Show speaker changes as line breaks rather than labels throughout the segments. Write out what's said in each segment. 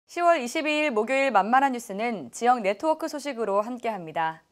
10월 22일 목요일 만만한 뉴스는 지역 네트워크 소식으로 함께합니다.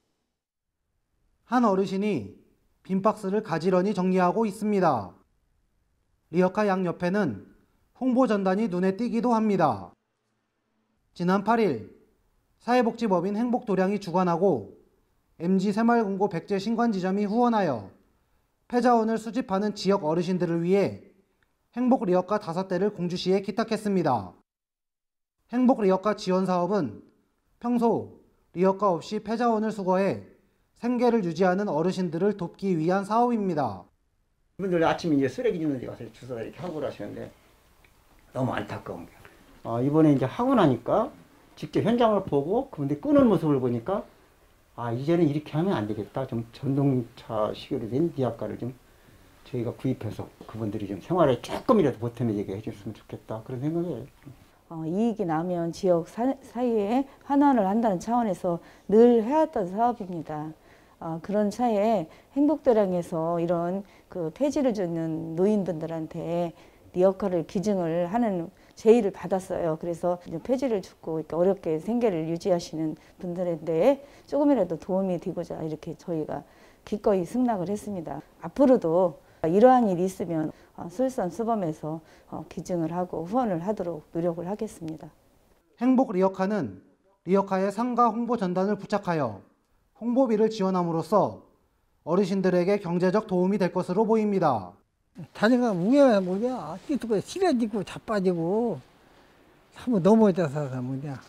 한 어르신이 빈 박스를 가지런히 정리하고 있습니다. 리어카 양옆에는 홍보 전단이 눈에 띄기도 합니다. 지난 8일 사회복지법인 행복도량이 주관하고 MG새마을금고 백제 신관지점이 후원하여 폐자원을 수집하는 지역 어르신들을 위해 행복 리어카 5대를 공주시에 기탁했습니다. 행복 리어카 지원 사업은 평소 리어카 없이 폐자원을 수거해 생계를 유지하는 어르신들을 돕기 위한 사업입니다.
이분들 아침에 이제 쓰레기 줍는 데 가서 주워다 이렇게 하고 하시는데 너무 안타까운 게. 이번에 이제 하고 나니까 직접 현장을 보고 그분들 끄는 모습을 보니까 이제는 이렇게 하면 안 되겠다. 좀 전동차식으로 된 리어카를 좀 저희가 구입해서 그분들이 좀 생활에 조금이라도 보탬이 되게 해줬으면 좋겠다. 그런 생각이에요.
이익이 나면 지역 사회에 환원을 한다는 차원에서 늘 해왔던 사업입니다. 그런 차에 행복도량에서 이런 그 폐지를 주는 노인분들한테 리어카를 기증을 하는 제의를 받았어요. 그래서 폐지를 줍고 이렇게 어렵게 생계를 유지하시는 분들한테 조금이라도 도움이 되고자 이렇게 저희가 기꺼이 승낙을 했습니다. 앞으로도 이러한 일이 있으면 솔선수범해서 기증을 하고 후원을 하도록 노력을 하겠습니다.
행복 리어카는 리어카에 상가 홍보 전단을 부착하여 홍보비를 지원함으로써 어르신들에게 경제적 도움이 될 것으로 보입니다.
자네가 우겨야 뭐냐, 뛰고 시려지고 자빠지고 한번 넘어져서 뭐냐.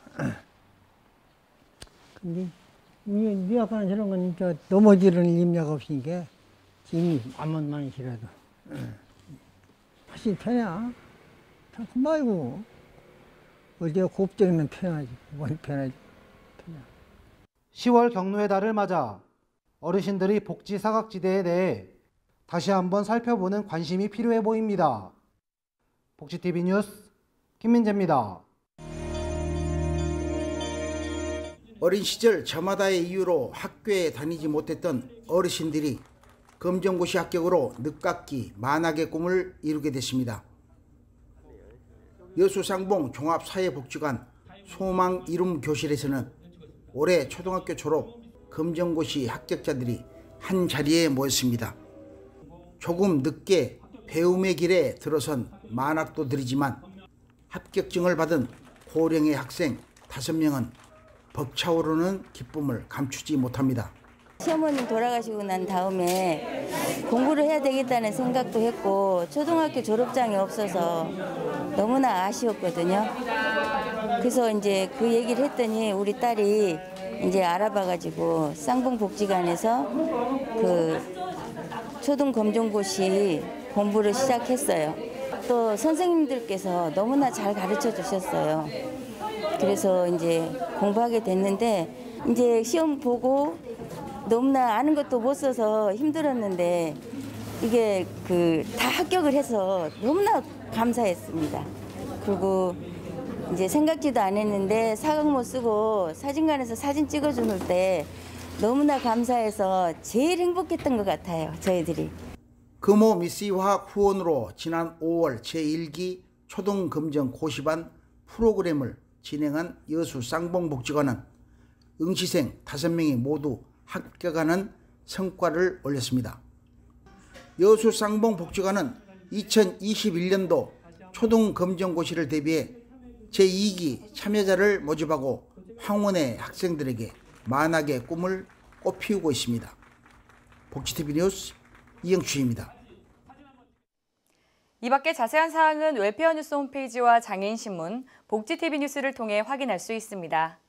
근데 리어카는 저런 건 진짜 넘어지는 임야가 없으니까 힘이 만만만 싫어도 훨씬 편해. 참 말고 어제 곱절이면 편하지, 뭔 편하지.
10월 경로의 달을 맞아 어르신들이 복지 사각지대에 대해 다시 한번 살펴보는 관심이 필요해 보입니다. 복지TV 뉴스 김민재입니다.
어린 시절 저마다의 이유로 학교에 다니지 못했던 어르신들이 검정고시 합격으로 늦깎이 만학의 꿈을 이루게 됐습니다. 여수상봉 종합사회복지관 소망 이룸 교실에서는 올해 초등학교 졸업 검정고시 합격자들이 한 자리에 모였습니다. 조금 늦게 배움의 길에 들어선 만학도들이지만 합격증을 받은 고령의 학생 5명은 벅차오르는 기쁨을 감추지 못합니다.
시어머님 돌아가시고 난 다음에 공부를 해야 되겠다는 생각도 했고 초등학교 졸업장이 없어서 너무나 아쉬웠거든요. 그래서 이제 그 얘기를 했더니 우리 딸이 이제 알아봐가지고 쌍봉복지관에서 그 초등 검정고시 공부를 시작했어요. 또 선생님들께서 너무나 잘 가르쳐 주셨어요. 그래서 이제 공부하게 됐는데 이제 시험 보고 너무나 아는 것도 못 써서 힘들었는데 이게 다 합격을 해서 너무나 감사했습니다. 그리고 이제 생각지도 안 했는데 사각모 쓰고 사진관에서 사진 찍어주는 때 너무나 감사해서 제일 행복했던 것 같아요, 저희들이.
금호 미씨화학 후원으로 지난 5월 제1기 초등검정 고시반 프로그램을 진행한 여수 쌍봉복지관은 응시생 5명이 모두 합격하는 성과를 올렸습니다. 여수 쌍봉복지관은 2021년도 초등검정고시를 대비해 제2기 참여자를 모집하고 황혼의 학생들에게 만학의 꿈을 꽃피우고 있습니다. 복지TV 뉴스 이영추입니다.
이 밖에 자세한 사항은 웰페어 뉴스 홈페이지와 장애인신문, 복지TV 뉴스를 통해 확인할 수 있습니다.